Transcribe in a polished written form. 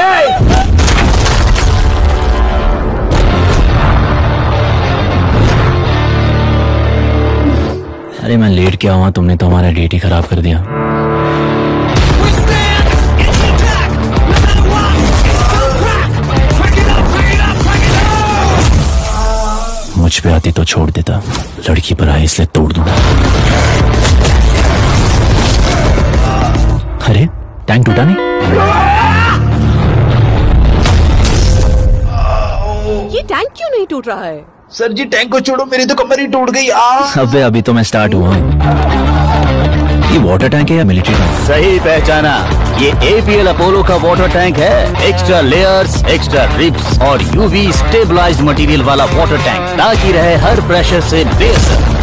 अरे मैं लेट क्या हुआ, तुमने तो हमारा डेट ही खराब कर दिया। मुझ पे आती तो छोड़ देता, लड़की पर आई इसलिए तोड़ दूंगा। अरे टैंक टूटा नहीं? ये टैंक क्यों नहीं टूट रहा है? सर जी टैंक को छोड़ो, मेरी तो कमर ही टूट गई। अबे अभी तो मैं स्टार्ट हुआ हूँ। ये वाटर टैंक है या मिलिट्री टैंक? सही पहचाना, ये APL अपोलो का वाटर टैंक है। एक्स्ट्रा लेयर्स, एक्स्ट्रा रिब्स और UV स्टेबलाइज्ड मटेरियल वाला वाटर टैंक, ताकि रहे हर प्रेशर से बेअसर।